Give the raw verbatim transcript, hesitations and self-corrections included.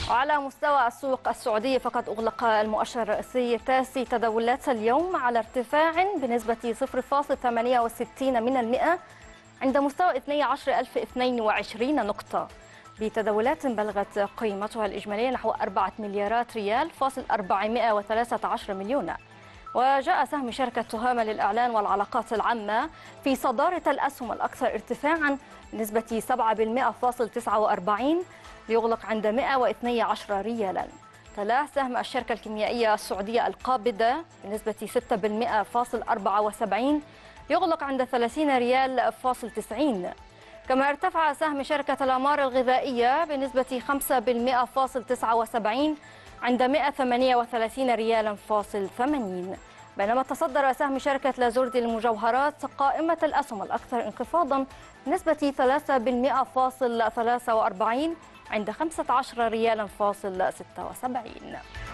وعلى مستوى السوق السعودية فقد أغلق المؤشر الرئيسي تاسي تداولات اليوم على ارتفاع بنسبة صفر فاصلة ثمانية وستين من المئة عند مستوى اثني عشر ألف واثنين وعشرين نقطة، بتداولات بلغت قيمتها الإجمالية نحو أربعة مليارات ريال فاصل أربعمائة وثلاثة عشر مليون. وجاء سهم شركة تهامة للإعلان والعلاقات العامة في صدارة الأسهم الأكثر ارتفاعا بنسبة سبعة بالمئة فاصل تسعة وأربعين ليغلق عند مائة واثني عشر ريالا. تلاه سهم الشركة الكيميائية السعودية القابضة بنسبة ستة بالمئة فاصل أربعة وسبعين يغلق عند ثلاثين ريال فاصل تسعين. كما ارتفع سهم شركة الأمار الغذائية بنسبة خمسة بالمئة فاصل تسعة وسبعين عند مائة وثمانية وثلاثين ريالا فاصل ثمانين. بينما تصدر سهم شركة لازوردي للمجوهرات قائمة الأسهم الأكثر انخفاضا بنسبة ثلاثة بالمئة فاصل ثلاثة وأربعين عند خمسة عشر ريالا فاصل ستة وسبعين.